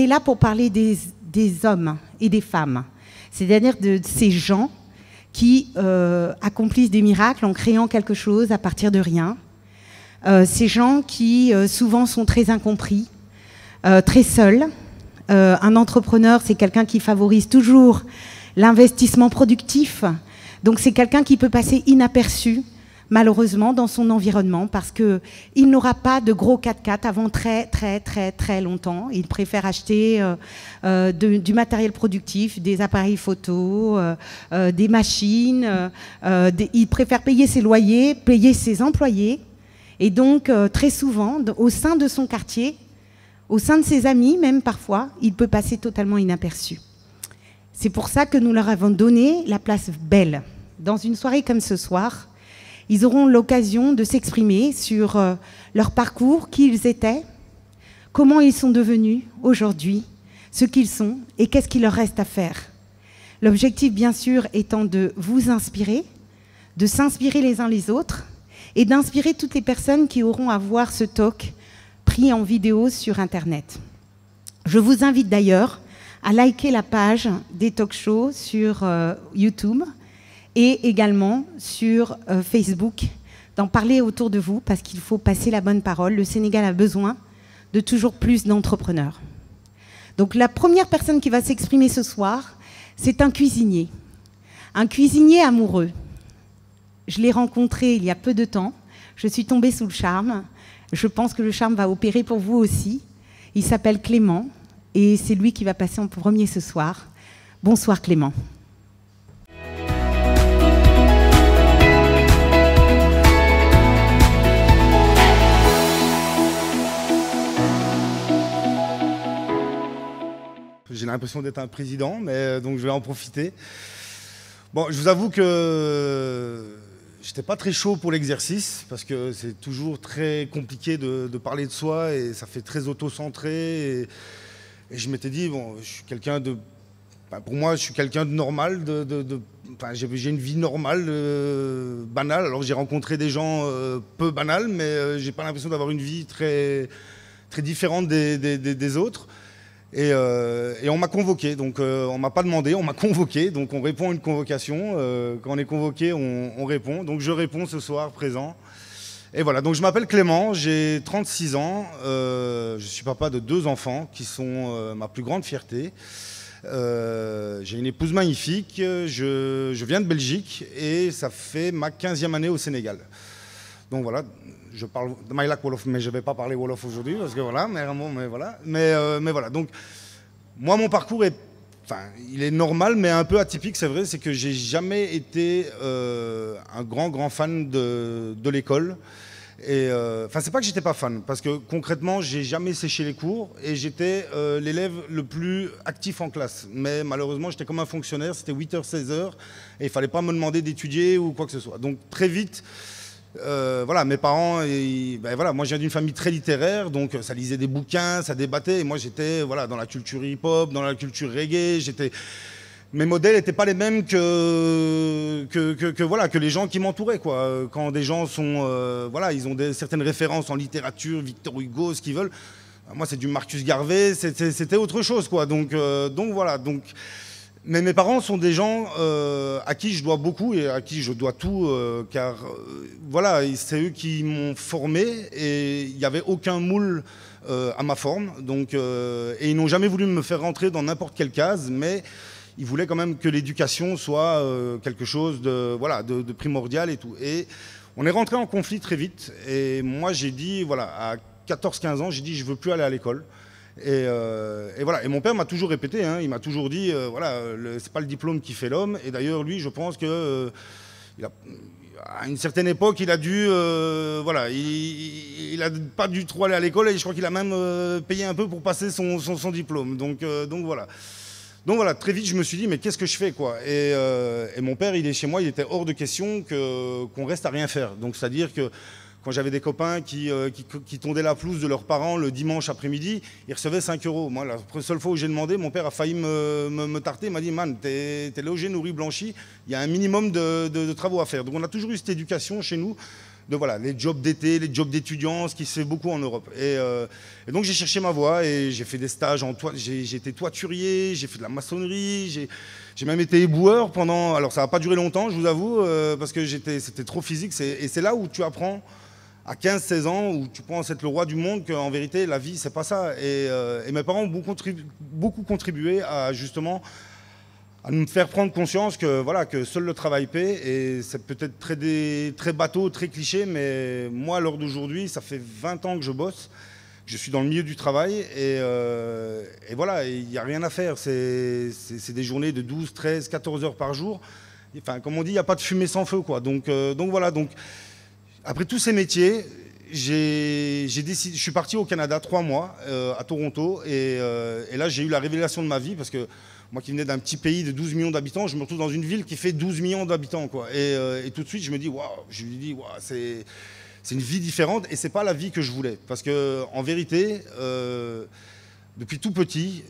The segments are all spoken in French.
là pour parler des hommes et des femmes, c'est-à-dire de ces gens qui accomplissent des miracles en créant quelque chose à partir de rien. Ces gens qui souvent sont très incompris, très seuls. Un entrepreneur, c'est quelqu'un qui favorise toujours l'investissement productif. Donc c'est quelqu'un qui peut passer inaperçu, malheureusement, dans son environnement, parce qu'il n'aura pas de gros 4x4 avant très, très, très, très longtemps. Il préfère acheter du matériel productif, des appareils photo, des machines. Il préfère payer ses loyers, payer ses employés. Et donc, très souvent, au sein de son quartier, au sein de ses amis, même parfois, il peut passer totalement inaperçu. C'est pour ça que nous leur avons donné la place belle. Dans une soirée comme ce soir, ils auront l'occasion de s'exprimer sur leur parcours, qui ils étaient, comment ils sont devenus aujourd'hui, ce qu'ils sont et qu'est-ce qu'il leur reste à faire. L'objectif, bien sûr, étant de vous inspirer, de s'inspirer les uns les autres, et d'inspirer toutes les personnes qui auront à voir ce talk pris en vidéo sur Internet. Je vous invite d'ailleurs à liker la page des talk shows sur YouTube et également sur Facebook, d'en parler autour de vous parce qu'il faut passer la bonne parole. Le Sénégal a besoin de toujours plus d'entrepreneurs. Donc la première personne qui va s'exprimer ce soir, c'est un cuisinier amoureux. Je l'ai rencontré il y a peu de temps. Je suis tombée sous le charme. Je pense que le charme va opérer pour vous aussi. Il s'appelle Clément et c'est lui qui va passer en premier ce soir. Bonsoir Clément. J'ai l'impression d'être un président, mais donc je vais en profiter. Bon, je vous avoue que j'étais pas très chaud pour l'exercice parce que c'est toujours très compliqué de parler de soi et ça fait très auto-centré. Et je m'étais dit, bon, je suis quelqu'un de... Enfin, pour moi, je suis quelqu'un de normal, enfin, j'ai une vie normale, banale. Alors j'ai rencontré des gens peu banals, mais j'ai pas l'impression d'avoir une vie très, très différente des autres. Et on m'a convoqué, donc on m'a pas demandé, on m'a convoqué, donc on répond à une convocation. Quand on est convoqué, on répond. Donc je réponds ce soir, présent. Et voilà, donc je m'appelle Clément, j'ai 36 ans, je suis papa de 2 enfants qui sont ma plus grande fierté. J'ai une épouse magnifique, je viens de Belgique et ça fait ma 15e année au Sénégal. Donc voilà, je parle Maïlak Wolof, mais je ne vais pas parler Wolof aujourd'hui parce que voilà, mais voilà. Mais voilà, donc moi mon parcours est, enfin, il est normal mais un peu atypique, c'est vrai, c'est que j'ai jamais été un grand fan de l'école. Et enfin, c'est pas que j'étais pas fan, parce que concrètement, j'ai jamais séché les cours et j'étais l'élève le plus actif en classe. Mais malheureusement, j'étais comme un fonctionnaire, c'était 8h, 16h, et il fallait pas me demander d'étudier ou quoi que ce soit. Donc très vite, voilà, mes parents, ben voilà, moi je viens d'une famille très littéraire, donc ça lisait des bouquins, ça débattait, et moi j'étais voilà, dans la culture hip-hop, dans la culture reggae, mes modèles n'étaient pas les mêmes voilà, que les gens qui m'entouraient, quoi. Quand des gens sont, voilà, ils ont certaines références en littérature, Victor Hugo, ce qu'ils veulent, moi c'est du Marcus Garvey, c'était autre chose, quoi. Donc voilà, donc... Mais mes parents sont des gens à qui je dois beaucoup et à qui je dois tout, car voilà, c'est eux qui m'ont formé et il n'y avait aucun moule à ma forme. Donc, et ils n'ont jamais voulu me faire rentrer dans n'importe quelle case, mais ils voulaient quand même que l'éducation soit quelque chose de, voilà, de primordial et tout. Et on est rentré en conflit très vite et moi j'ai dit, voilà, à 14-15 ans, j'ai dit je veux plus aller à l'école. Et voilà. Et mon père m'a toujours répété, hein, il m'a toujours dit, voilà, c'est pas le diplôme qui fait l'homme. Et d'ailleurs, lui, je pense que à une certaine époque, il a dû, voilà, il a pas dû trop aller à l'école et je crois qu'il a même payé un peu pour passer son diplôme. Donc voilà. Donc voilà, très vite, je me suis dit, mais qu'est-ce que je fais, quoi. Et mon père, il est chez moi, il était hors de question qu'on reste à rien faire. Donc c'est-à-dire que quand j'avais des copains qui tondaient la pelouse de leurs parents le dimanche après-midi, ils recevaient 5 €. Moi, la seule fois où j'ai demandé, mon père a failli me tarter. Il m'a dit, man, t'es logé, nourri, blanchi, il y a un minimum de travaux à faire. Donc on a toujours eu cette éducation chez nous voilà, les jobs d'été, les jobs d'étudiants, ce qui se fait beaucoup en Europe. Et donc j'ai cherché ma voie et j'ai fait des stages en j'ai été toiturier, j'ai fait de la maçonnerie, j'ai même été éboueur pendant... Alors ça n'a pas duré longtemps, je vous avoue, parce que c'était trop physique. Et c'est là où tu apprends, à 15-16 ans, où tu penses être le roi du monde, qu'en vérité, la vie, c'est pas ça. Et mes parents ont beaucoup contribué à justement... à nous faire prendre conscience que, voilà, que seul le travail paie. Et c'est peut-être très bateau, très cliché, mais moi, à l'heure d'aujourd'hui, ça fait 20 ans que je bosse. Je suis dans le milieu du travail et voilà, il n'y a rien à faire. C'est des journées de 12, 13, 14 heures par jour. Enfin, comme on dit, il n'y a pas de fumée sans feu, quoi. Donc voilà. Donc, après tous ces métiers, je suis parti au Canada 3 mois, à Toronto. Et là, j'ai eu la révélation de ma vie parce que moi qui venais d'un petit pays de 12 millions d'habitants, je me retrouve dans une ville qui fait 12 millions d'habitants, quoi. Et tout de suite, je me dis, waouh, c'est une vie différente et c'est pas la vie que je voulais. Parce que en vérité, depuis tout petit,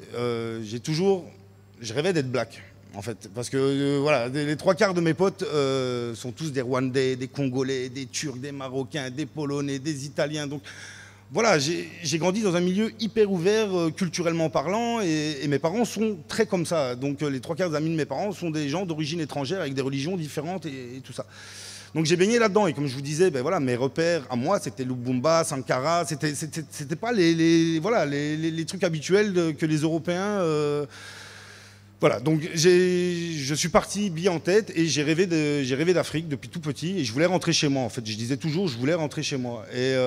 je rêvais d'être black, en fait. Parce que voilà, les 3/4 de mes potes sont tous des Rwandais, des Congolais, des Turcs, des Marocains, des Polonais, des Italiens. Donc voilà, j'ai grandi dans un milieu hyper ouvert, culturellement parlant, et mes parents sont très comme ça. Donc les 3/4 des amis de mes parents sont des gens d'origine étrangère avec des religions différentes et tout ça. Donc j'ai baigné là-dedans et comme je vous disais, ben voilà, mes repères à moi c'était Lubumba, Sankara, c'était pas les trucs habituels que les Européens. Voilà, donc je suis parti bien en tête et j'ai rêvé d'Afrique depuis tout petit et je voulais rentrer chez moi en fait. Je disais toujours je voulais rentrer chez moi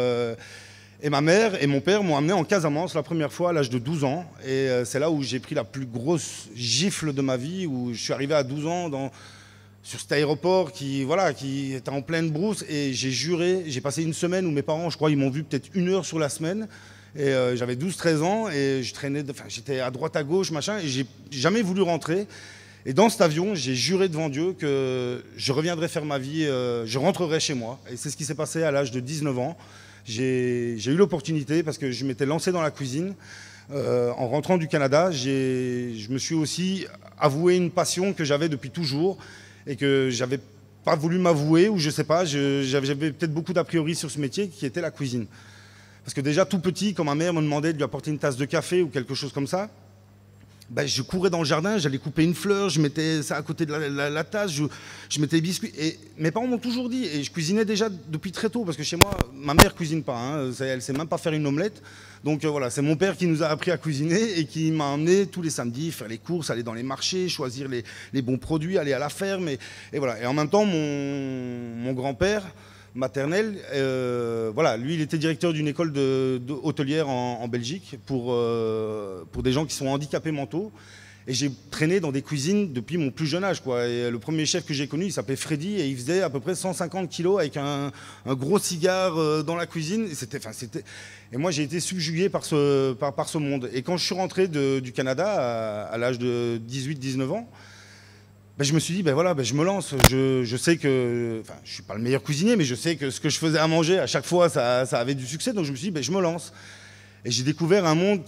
et ma mère et mon père m'ont amené en Casamance la première fois à l'âge de 12 ans et c'est là où j'ai pris la plus grosse gifle de ma vie où je suis arrivé à 12 ans sur cet aéroport qui était en pleine brousse et j'ai juré, j'ai passé une semaine où mes parents, je crois, ils m'ont vu peut-être 1 heure sur la semaine et j'avais 12-13 ans et j'étais à droite à gauche, machin, et j'ai jamais voulu rentrer. Et dans cet avion, j'ai juré devant Dieu que je reviendrais faire ma vie, je rentrerai chez moi. Et c'est ce qui s'est passé à l'âge de 19 ans. J'ai eu l'opportunité parce que je m'étais lancé dans la cuisine. En rentrant du Canada, je me suis aussi avoué une passion que j'avais depuis toujours et que j'avais pas voulu m'avouer, ou je sais pas, j'avais peut-être beaucoup d'a priori sur ce métier qui était la cuisine. Parce que déjà tout petit, quand ma mère me demandait de lui apporter une tasse de café ou quelque chose comme ça, ben, je courais dans le jardin, j'allais couper une fleur, je mettais ça à côté de la tasse, je mettais des biscuits. Et mes parents m'ont toujours dit, et je cuisinais déjà depuis très tôt, parce que chez moi, ma mère cuisine pas, hein, elle sait même pas faire une omelette. Donc voilà, c'est mon père qui nous a appris à cuisiner et qui m'a emmené tous les samedis faire les courses, aller dans les marchés, choisir les bons produits, aller à la ferme. Et voilà. Et en même temps, mon grand-père maternel, voilà, lui il était directeur d'une école hôtelière en Belgique pour des gens qui sont handicapés mentaux. Et j'ai traîné dans des cuisines depuis mon plus jeune âge, quoi. Et le premier chef que j'ai connu, il s'appelait Freddy et il faisait à peu près 150 kilos avec un gros cigare dans la cuisine. Et moi, j'ai été subjugué par ce monde. Et quand je suis rentré du Canada à l'âge de 18-19 ans, ben, je me suis dit, ben voilà, ben je me lance. Je sais que, enfin, je suis pas le meilleur cuisinier, mais je sais que ce que je faisais à manger, à chaque fois, ça avait du succès. Donc je me suis dit, ben je me lance. Et j'ai découvert un monde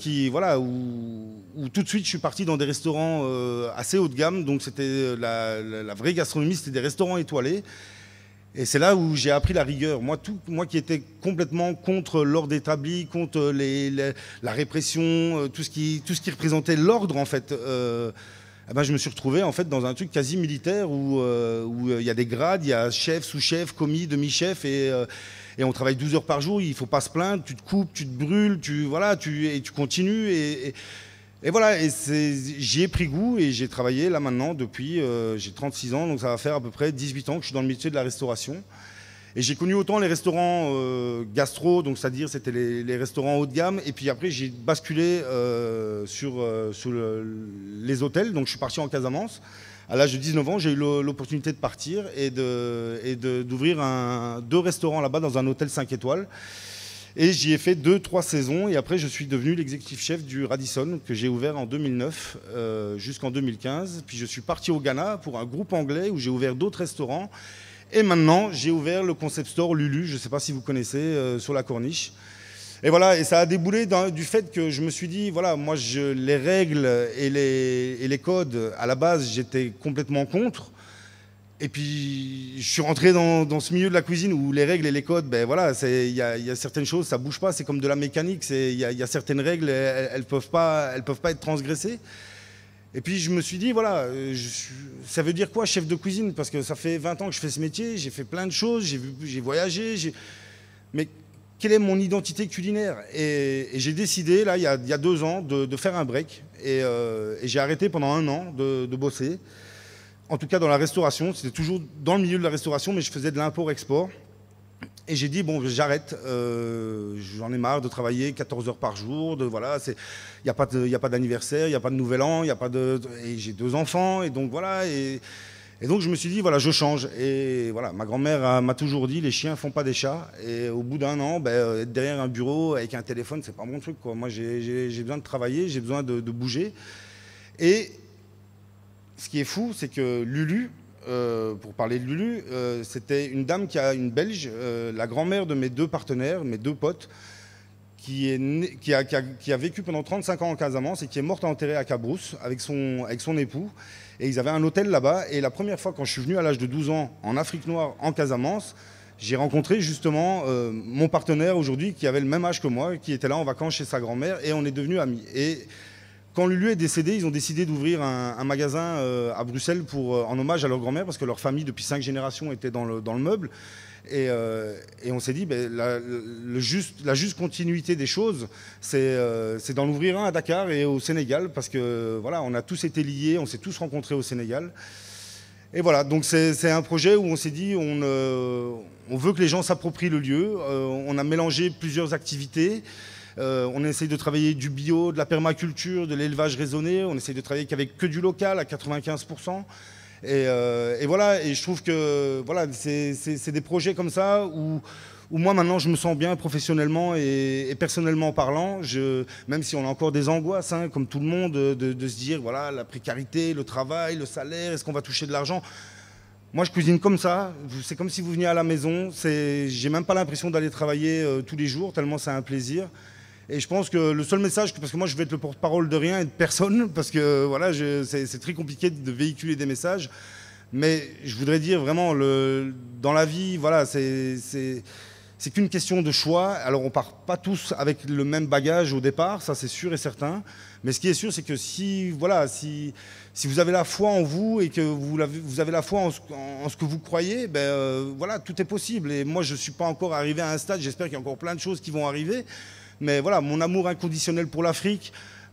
où tout de suite je suis parti dans des restaurants assez haut de gamme. Donc c'était la vraie gastronomie, c'était des restaurants étoilés. Et c'est là où j'ai appris la rigueur. Moi qui étais complètement contre l'ordre établi, contre la répression, tout ce qui représentait l'ordre en fait. Eh ben, je me suis retrouvé en fait dans un truc quasi militaire où y a des grades, il y a chef, sous-chef, commis, demi-chef et on travaille 12 heures par jour, il ne faut pas se plaindre, tu te coupes, tu te brûles, tu continues. Et voilà, j'y ai pris goût et j'ai travaillé là maintenant depuis, j'ai 36 ans, donc ça va faire à peu près 18 ans que je suis dans le métier de la restauration. Et j'ai connu autant les restaurants gastro, donc c'est-à-dire c'était les restaurants haut de gamme, et puis après j'ai basculé sur les hôtels, donc je suis parti en Casamance. À l'âge de 19 ans, j'ai eu l'opportunité de partir et d'ouvrir 2 restaurants là-bas dans un hôtel 5 étoiles. Et j'y ai fait 2-3 saisons et après je suis devenu l'exécutif chef du Radisson que j'ai ouvert en 2009 jusqu'en 2015. Puis je suis parti au Ghana pour un groupe anglais où j'ai ouvert d'autres restaurants. Et maintenant, j'ai ouvert le concept store Lulu, je ne sais pas si vous connaissez, sur la Corniche. Et voilà, et ça a déboulé du fait que je me suis dit, voilà, moi, les règles et les codes, à la base, j'étais complètement contre. Et puis, je suis rentré dans ce milieu de la cuisine où les règles et les codes, ben voilà, il y a certaines choses, ça bouge pas, c'est comme de la mécanique, il y a certaines règles, elles peuvent pas être transgressées. Et puis, je me suis dit, voilà, ça veut dire quoi, chef de cuisine? Parce que ça fait 20 ans que je fais ce métier, j'ai fait plein de choses, j'ai voyagé, mais quelle est mon identité culinaire? Et j'ai décidé, là, il y a 2 ans, de faire un break. Et j'ai arrêté pendant 1 an de bosser. En tout cas, dans la restauration. C'était toujours dans le milieu de la restauration, mais je faisais de l'import-export. Et j'ai dit, bon, j'arrête. J'en ai marre de travailler 14 heures par jour. Voilà, il n'y a pas d'anniversaire, il n'y a pas de nouvel an, et j'ai 2 enfants. Et donc, voilà. Et donc, je me suis dit, voilà, je change. Et voilà, ma grand-mère m'a toujours dit, les chiens ne font pas des chats. Et au bout d'1 an, être derrière un bureau avec un téléphone, c'est pas mon truc, quoi. Moi, j'ai besoin de travailler, j'ai besoin de bouger. Et ce qui est fou, c'est que Lulu, pour parler de Lulu, c'était une dame une Belge, la grand-mère de mes 2 partenaires, mes 2 potes, qui a vécu pendant 35 ans en Casamance et qui est morte enterrée à Cabrousse avec son époux. Et ils avaient un hôtel là-bas. Et la première fois, quand je suis venu à l'âge de 12 ans en Afrique noire, en Casamance, j'ai rencontré justement mon partenaire aujourd'hui qui avait le même âge que moi, qui était là en vacances chez sa grand-mère, et on est devenus amis. Et quand Lulu est décédée, ils ont décidé d'ouvrir un magasin à Bruxelles en hommage à leur grand-mère, parce que leur famille, depuis 5 générations, était dans le meuble. Et on s'est dit, la juste continuité des choses, c'est d'en ouvrir un à Dakar et au Sénégal, parce que voilà, on a tous été liés, on s'est tous rencontrés au Sénégal. Et voilà, donc c'est un projet où on s'est dit, on veut que les gens s'approprient le lieu. On a mélangé plusieurs activités. On essaye de travailler du bio, de la permaculture, de l'élevage raisonné. On essaye de travailler qu'avec que du local à 95%. Et voilà, et je trouve que voilà, c'est des projets comme ça où moi maintenant je me sens bien professionnellement et personnellement parlant, même si on a encore des angoisses, hein, comme tout le monde, de se dire voilà, la précarité, le travail, le salaire, est-ce qu'on va toucher de l'argent? Moi je cuisine comme ça, c'est comme si vous veniez à la maison, j'ai même pas l'impression d'aller travailler tous les jours, tellement c'est un plaisir. Et je pense que le seul message, parce que moi je vais être le porte-parole de rien et de personne, parce que voilà, c'est très compliqué de véhiculer des messages, mais je voudrais dire vraiment, dans la vie, voilà, c'est qu'une question de choix. Alors on part pas tous avec le même bagage au départ, ça c'est sûr et certain, mais ce qui est sûr, c'est que si vous avez la foi en vous et que vous avez la foi en ce que vous croyez, voilà, tout est possible. Et moi je ne suis pas encore arrivé à un stade, j'espère qu'il y a encore plein de choses qui vont arriver. Mais voilà, mon amour inconditionnel pour l'Afrique,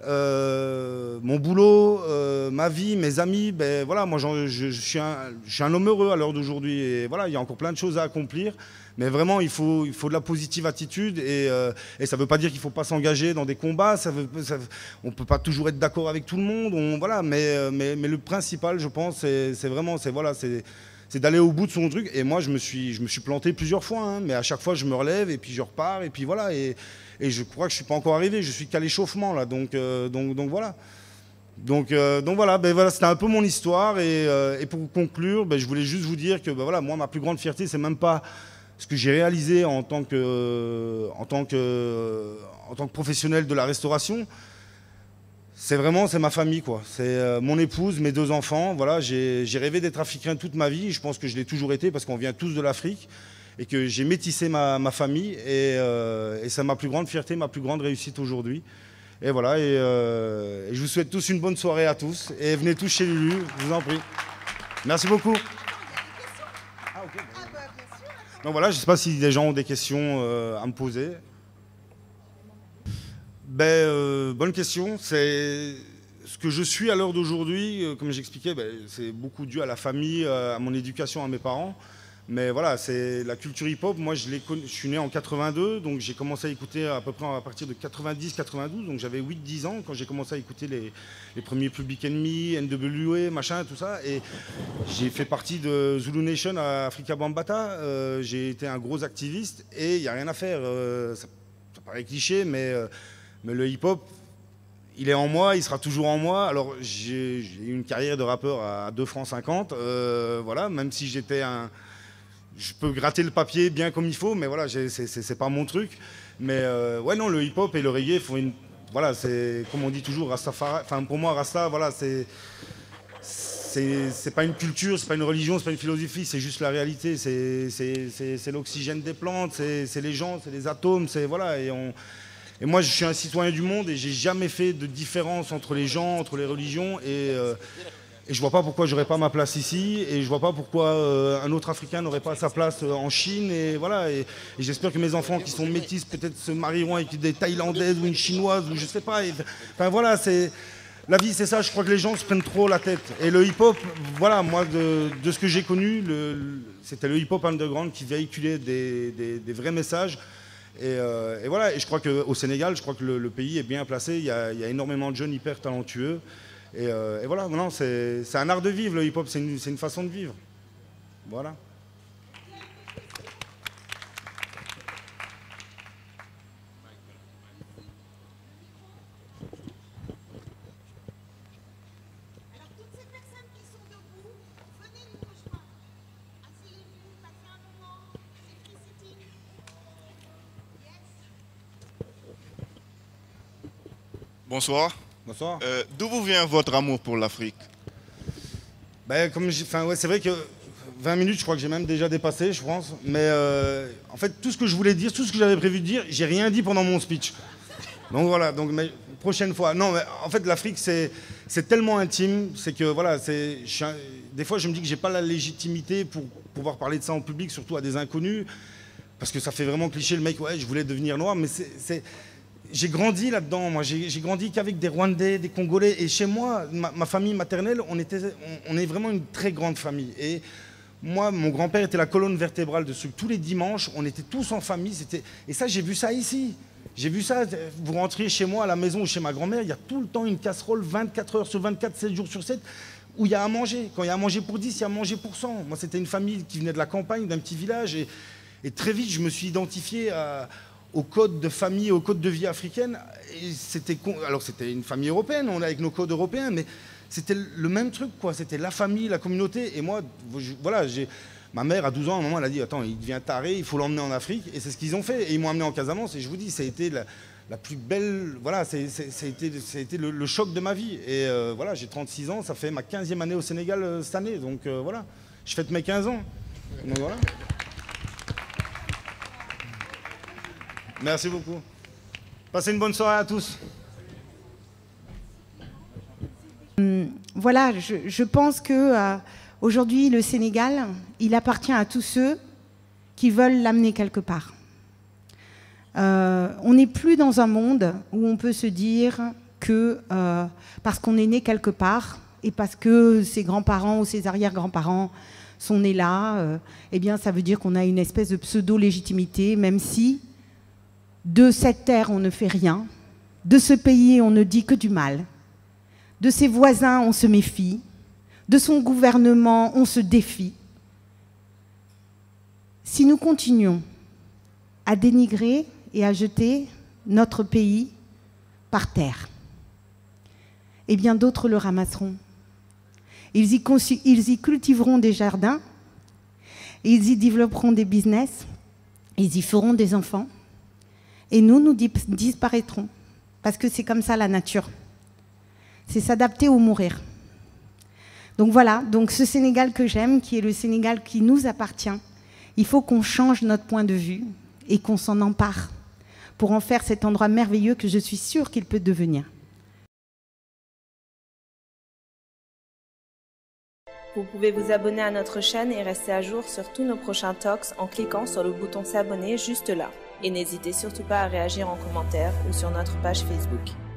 mon boulot, ma vie, mes amis, voilà, moi je suis un homme heureux à l'heure d'aujourd'hui. Et voilà, il y a encore plein de choses à accomplir. Mais vraiment, il faut de la positive attitude. Et ça ne veut pas dire qu'il ne faut pas s'engager dans des combats. On ne peut pas toujours être d'accord avec tout le monde. Voilà, mais le principal, je pense, c'est d'aller au bout de son truc. Et moi, je me suis planté plusieurs fois, hein, mais à chaque fois, je me relève et puis je repars. Et puis voilà. Et je crois que je ne suis pas encore arrivé. Je suis qu'à l'échauffement, là. Donc voilà. Donc voilà, c'était un peu mon histoire. Et pour conclure, je voulais juste vous dire que voilà, moi, ma plus grande fierté, c'est même pas ce que j'ai réalisé en tant que professionnel de la restauration. C'est ma famille, quoi. C'est mon épouse, mes 2 enfants. Voilà, j'ai rêvé d'être africain toute ma vie. Je pense que je l'ai toujours été parce qu'on vient tous de l'Afrique et que j'ai métissé ma famille. Et c'est ma plus grande fierté, ma plus grande réussite aujourd'hui. Et voilà, et je vous souhaite tous une bonne soirée à tous. Et venez tous chez Lulu, je vous en prie. Merci beaucoup. Donc voilà, je ne sais pas si les gens ont des questions à me poser. Bonne question. C'est ce que je suis à l'heure d'aujourd'hui, comme j'expliquais, c'est beaucoup dû à la famille, à mon éducation, à mes parents. Mais voilà, c'est la culture hip-hop. Moi, je suis né en 82, donc j'ai commencé à écouter à peu près à partir de 90-92. Donc j'avais 8-10 ans quand j'ai commencé à écouter les premiers Public Enemy, NWA, machin, tout ça. Et j'ai fait partie de Zulu Nation à Afrika Bambaataa. J'ai été un gros activiste et il n'y a rien à faire. Ça paraît cliché, mais le hip-hop, il est en moi, il sera toujours en moi. Alors j'ai eu une carrière de rappeur à 2 francs 50. Voilà, même si je peux gratter le papier bien comme il faut, mais voilà, c'est pas mon truc. Mais ouais, non, le hip-hop et le reggae voilà, c'est comme on dit toujours, Rastafari. Enfin, pour moi, Rasta, voilà, c'est pas une culture, c'est pas une religion, c'est pas une philosophie, c'est juste la réalité. C'est l'oxygène des plantes, c'est les gens, c'est les atomes, voilà. Et moi, je suis un citoyen du monde et j'ai jamais fait de différence entre les gens, entre les religions. Et je vois pas pourquoi j'aurais pas ma place ici. Et je vois pas pourquoi un autre Africain n'aurait pas sa place en Chine. Et voilà. Et j'espère que mes enfants qui sont métis peut-être se marieront avec des Thaïlandaises ou une Chinoise ou je sais pas. Enfin voilà, la vie, c'est ça. Je crois que les gens se prennent trop la tête. Et le hip-hop, voilà, moi, de ce que j'ai connu, c'était le hip-hop underground qui véhiculait des vrais messages. Et voilà, et je crois qu'au Sénégal, je crois que le pays est bien placé. Il y a énormément de jeunes hyper talentueux. Et voilà, non, c'est un art de vivre, le hip-hop, c'est une façon de vivre. Voilà. Bonsoir. Bonsoir. D'où vous vient votre amour pour l'Afrique? Ouais, c'est vrai que 20 minutes, je crois que j'ai même déjà dépassé, je pense. Mais en fait, tout ce que je voulais dire, tout ce que j'avais prévu de dire, j'ai rien dit pendant mon speech. Donc voilà, mais prochaine fois. Non, mais en fait, l'Afrique, c'est tellement intime, c'est que voilà, des fois, je me dis que j'ai pas la légitimité pour pouvoir parler de ça en public, surtout à des inconnus, parce que ça fait vraiment cliché, le mec, ouais, je voulais devenir noir, mais j'ai grandi là-dedans, moi. J'ai grandi qu'avec des Rwandais, des Congolais. Et chez moi, ma famille maternelle, on est vraiment une très grande famille. Et moi, mon grand-père était la colonne vertébrale de tous les dimanches, on était tous en famille. Et ça, j'ai vu ça ici. J'ai vu ça. Vous rentriez chez moi à la maison ou chez ma grand-mère, il y a tout le temps une casserole, 24 heures sur 24, 7 jours sur 7, où il y a à manger. Quand il y a à manger pour 10, il y a à manger pour 100. Moi, c'était une famille qui venait de la campagne, d'un petit village. Et très vite, je me suis identifié au code de famille, au code de vie africaine. Alors c'était une famille européenne, on est avec nos codes européens, mais c'était le même truc, quoi. C'était la famille, la communauté. Et moi, voilà, ma mère, à 12 ans, à un moment, elle a dit, attends, il devient taré, il faut l'emmener en Afrique. Et c'est ce qu'ils ont fait. Et ils m'ont emmené en Casamance. Et je vous dis, ça a été la plus belle... Voilà, ça a été le choc de ma vie. Et voilà, j'ai 36 ans, ça fait ma 15e année au Sénégal cette année. Donc voilà, je fête mes 15 ans. Donc voilà. Merci beaucoup. Passez une bonne soirée à tous. Voilà, je pense que aujourd'hui, le Sénégal, il appartient à tous ceux qui veulent l'amener quelque part. On n'est plus dans un monde où on peut se dire que parce qu'on est né quelque part et parce que ses grands-parents ou ses arrière-grands-parents sont nés là, eh bien, ça veut dire qu'on a une espèce de pseudo-légitimité, même si de cette terre, on ne fait rien. De ce pays, on ne dit que du mal. De ses voisins, on se méfie. De son gouvernement, on se défie. Si nous continuons à dénigrer et à jeter notre pays par terre, eh bien d'autres le ramasseront. Ils y cultiveront des jardins, ils y développeront des business, ils y feront des enfants. Et nous disparaîtrons. Parce que c'est comme ça la nature. C'est s'adapter ou mourir. Donc voilà, donc ce Sénégal que j'aime, qui est le Sénégal qui nous appartient, il faut qu'on change notre point de vue et qu'on s'en empare pour en faire cet endroit merveilleux que je suis sûre qu'il peut devenir. Vous pouvez vous abonner à notre chaîne et rester à jour sur tous nos prochains talks en cliquant sur le bouton s'abonner juste là. Et n'hésitez surtout pas à réagir en commentaire ou sur notre page Facebook.